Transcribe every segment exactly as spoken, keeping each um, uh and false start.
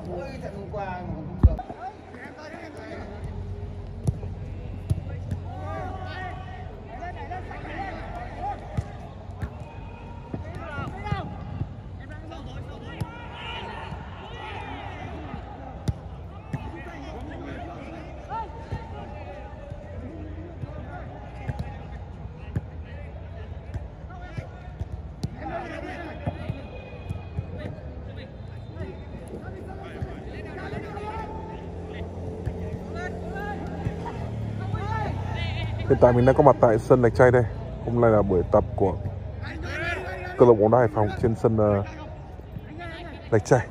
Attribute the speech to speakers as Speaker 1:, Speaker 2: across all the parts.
Speaker 1: Hiện tại mình đang có mặt tại sân Lạch Tray đây. Hôm nay là buổi tập của câu lạc bộ bóng đá Hải Phòng trên sân uh, Lạch Tray.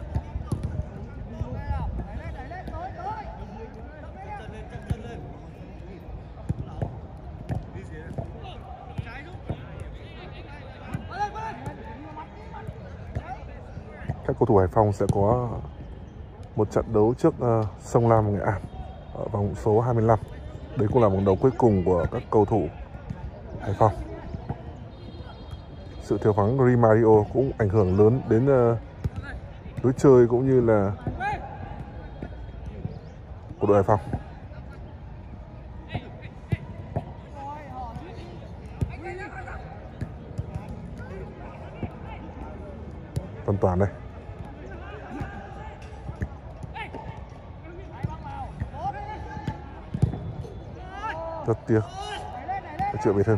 Speaker 1: Các cầu thủ Hải Phòng sẽ có một trận đấu trước uh, Sông Lam Nghệ An ở vòng số hai mươi lăm. Đấy cũng là vòng đấu cuối cùng của các cầu thủ Hải Phòng. Sự thiếu vắng Di Mario cũng ảnh hưởng lớn đến uh, lối chơi cũng như là của đội Hải Phòng. Toàn Toàn đây. Rất tiếc Triệu bị thương.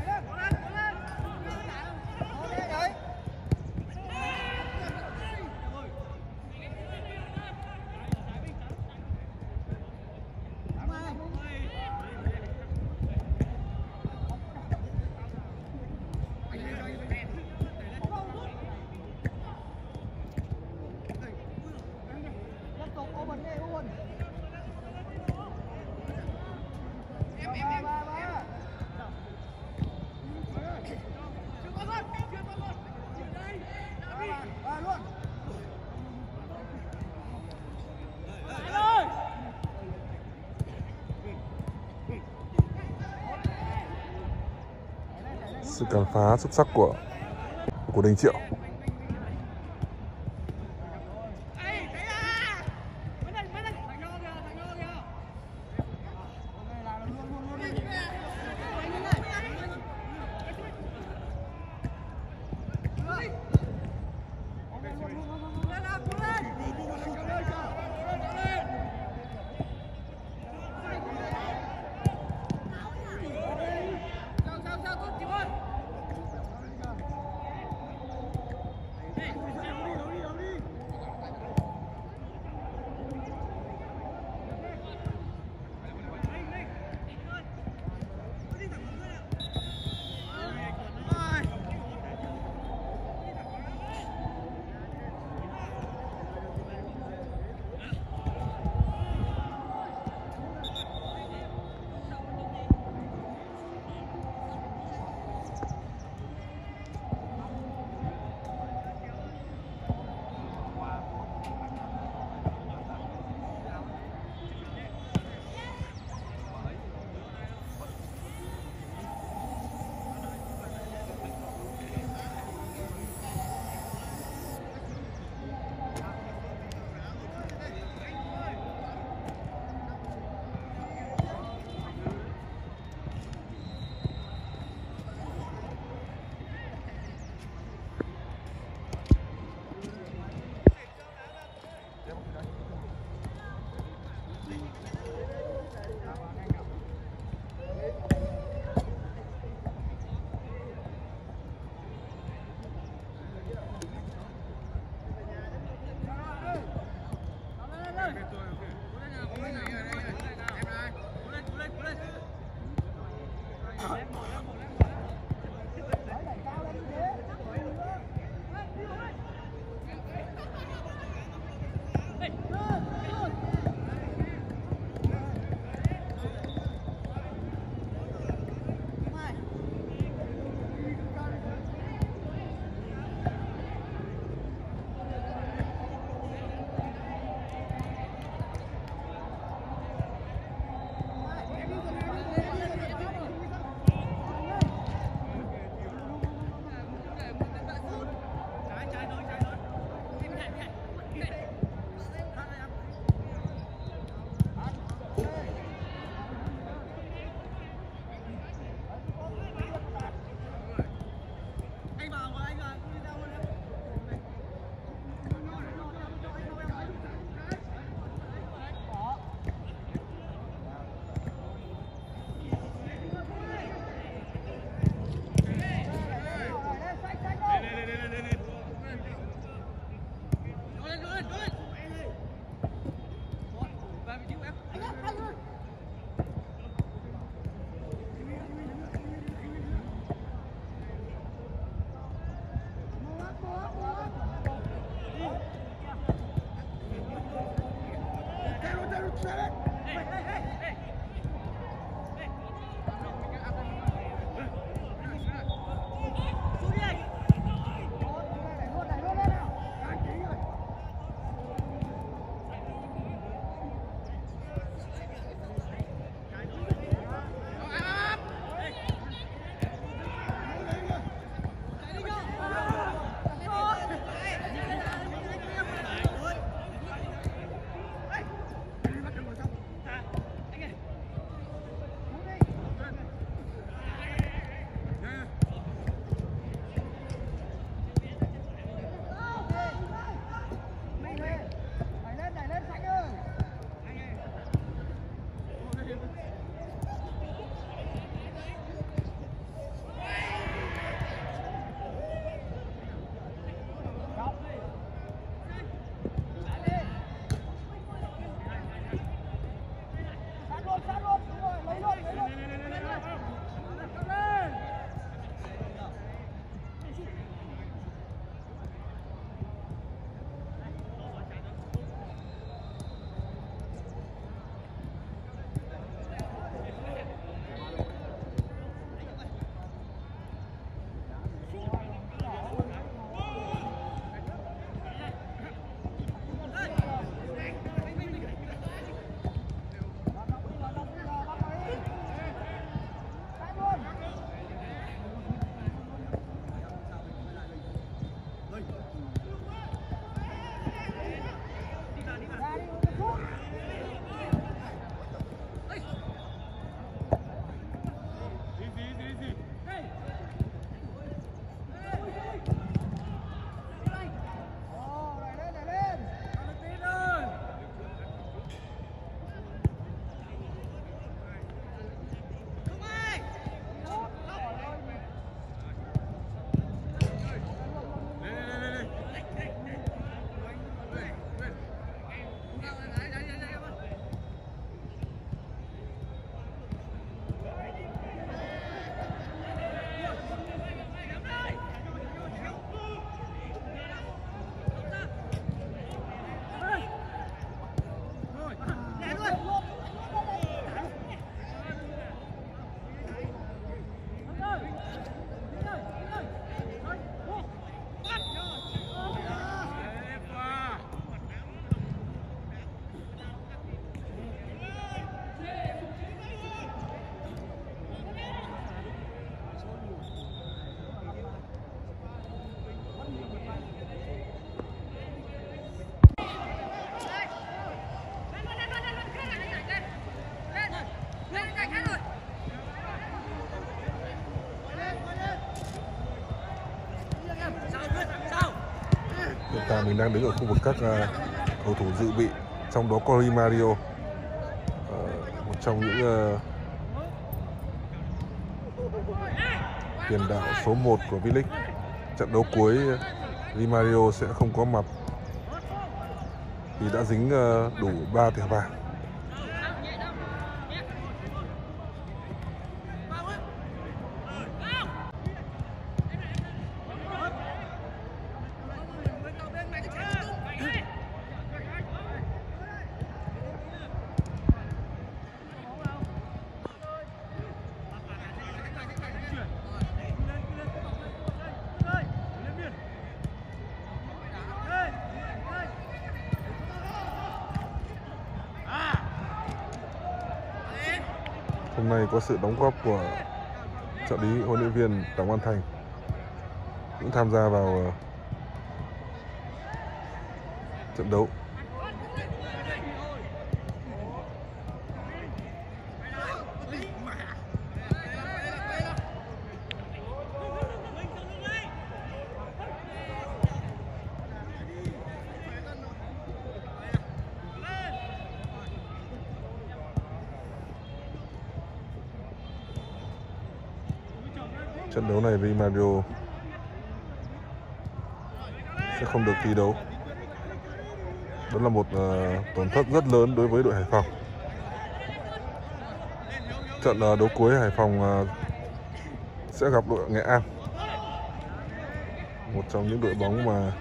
Speaker 1: Sự cản phá xuất sắc của của Đình Triệu. Hiện tại mình đang đứng ở khu vực các uh, cầu thủ dự bị, trong đó có Rimario, uh, một trong những uh, tiền đạo số một của V-League. Trận đấu cuối Rimario sẽ không có mặt vì đã dính uh, đủ ba thẻ vàng. Hôm nay có sự đóng góp của trợ lý huấn luyện viên Đặng Văn Thành cũng tham gia vào uh, trận đấu. Trận đấu này Rimario sẽ không được thi đấu. Đó là một uh, tổn thất rất lớn đối với đội Hải Phòng. Trận uh, đấu cuối Hải Phòng uh, sẽ gặp đội Nghệ An, một trong những đội bóng mà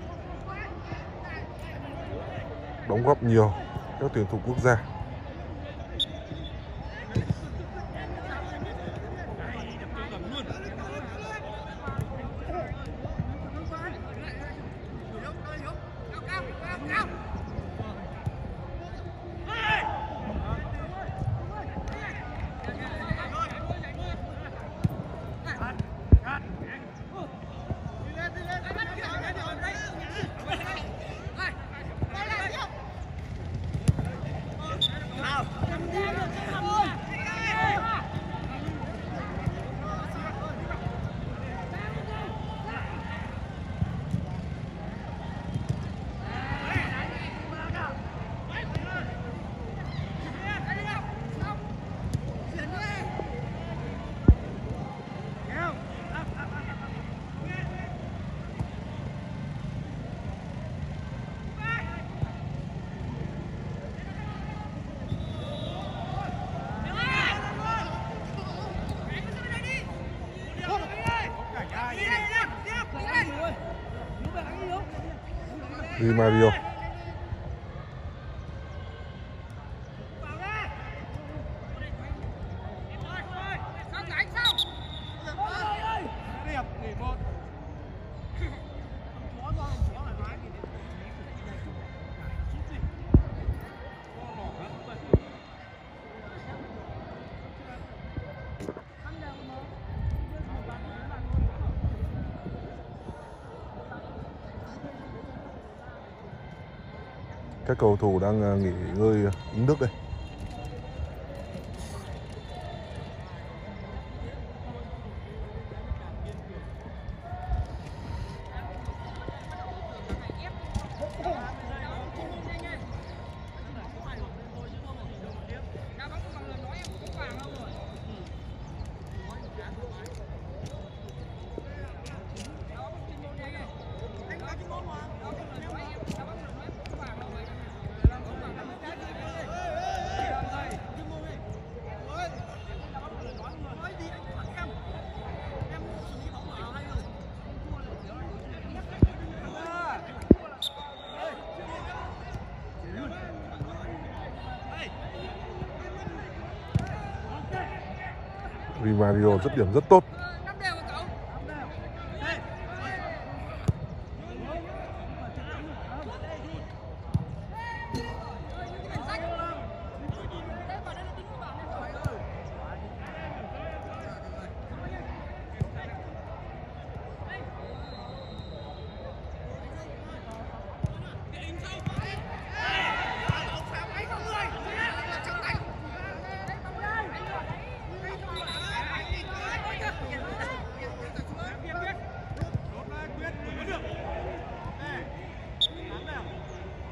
Speaker 1: đóng góp nhiều các tuyển thủ quốc gia. Rimario. Các cầu thủ đang nghỉ ngơi uống nước đây. Rimario dứt điểm rất tốt.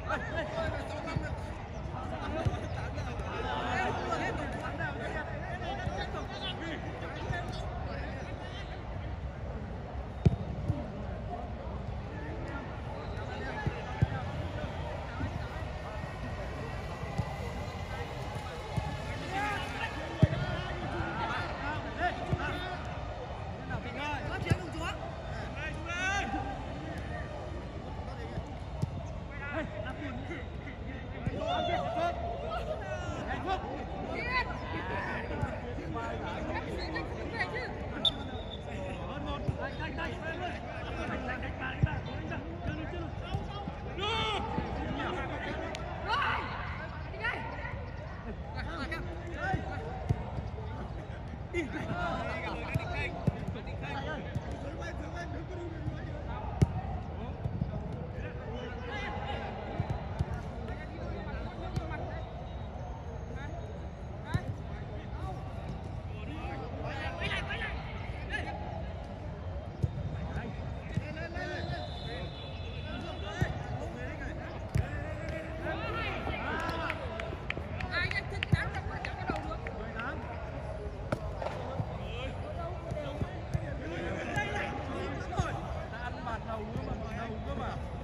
Speaker 2: Đầu cơ mà, đầu cơ mà.